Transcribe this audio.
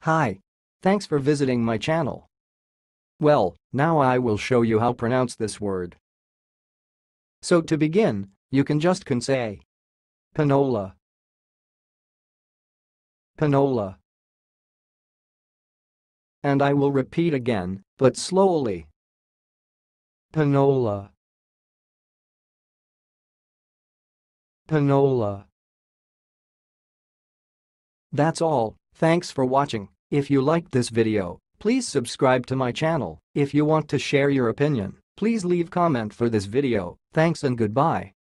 Hi. Thanks for visiting my channel. Well, now I will show you how to pronounce this word. So to begin, you can say peh-nol-luh, peh-nol-luh. And I will repeat again, but slowly. Peh-nol-luh, peh-nol-luh. That's all. Thanks for watching. If you liked this video, please subscribe to my channel. If you want to share your opinion, please leave comment for this video. Thanks and goodbye.